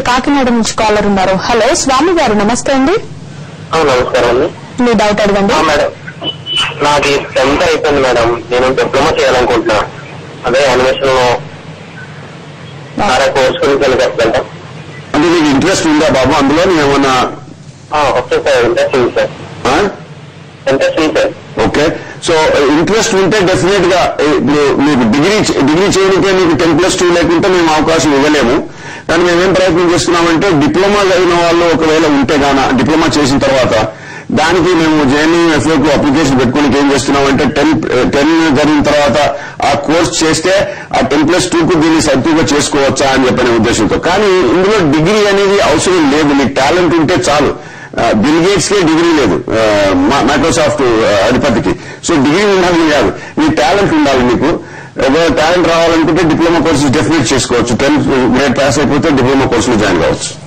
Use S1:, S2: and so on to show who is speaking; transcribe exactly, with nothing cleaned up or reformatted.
S1: కాకినాడ నుంచి కాలర్ ఉన్నారు. హలో స్వామి గారు, నమస్తే అండి.
S2: నమస్కారం అండి.
S1: మీ డౌట్ అడగండి.
S2: మేడం, నాకు టెన్త్ అయిపోయింది మేడం. నేను డిప్లొమా చేయాలనుకుంటున్నా. అదే యానిమేషన్ లో కోర్స్ గురించి చెప్తాంట.
S3: అంటే నీకు ఇంట్రెస్ట్ ఉందా బాబు అందులో? ఏమన్నా
S2: ఓకే సార్, ఇంట్రెస్ట్ ఉంది సార్. ఇంట్రెస్ట్ ఉంది సార్.
S3: ఓకే, సో ఇంట్రెస్ట్ ఉంటే డెఫినెట్ గా ఇప్పుడు మీకు డిగ్రీ డిగ్రీ చేయడానికే మీకు టెన్ ప్లస్ టూ లేకుంటే మేము అవకాశం ఇవ్వలేము. కానీ మేమేం ప్రయత్నం చేస్తున్నామంటే డిప్లొమా చదివిన వాళ్ళు ఒకవేళ ఉంటే గాన డిప్లొమా చేసిన తర్వాత దానికి మేము జేఎన్యూ ఎఫ్ఏకు అప్లికేషన్ పెట్టుకుని ఏం చేస్తున్నామంటే టెన్ టెన్ జరిగిన తర్వాత ఆ కోర్స్ చేస్తే ఆ టెన్ ప్లస్ టూ కు దీన్ని సర్టిఫిగా చేసుకోవచ్చా అని చెప్పనే ఉద్దేశంతో. కానీ ఇందులో డిగ్రీ అనేది అవసరం లేదు. మీకు టాలెంట్ ఉంటే చాలు. బిల్ గేట్స్ కే డిగ్రీ లేదు, మైక్రోసాఫ్ట్ అధిపతికి. సో డిగ్రీ ఉండాలని కాదు, మీ టాలెంట్ ఉండాలి. మీకు ఒకవేళ టాలెంట్ రావాలనుకుంటే డిప్లొమా కోర్సు డెఫినెట్ చేసుకోవచ్చు. టెన్త్ గ్రేడ్ పాస్ అయిపోతే డిప్లొమా కోర్సులో జాయిన్ కావచ్చు.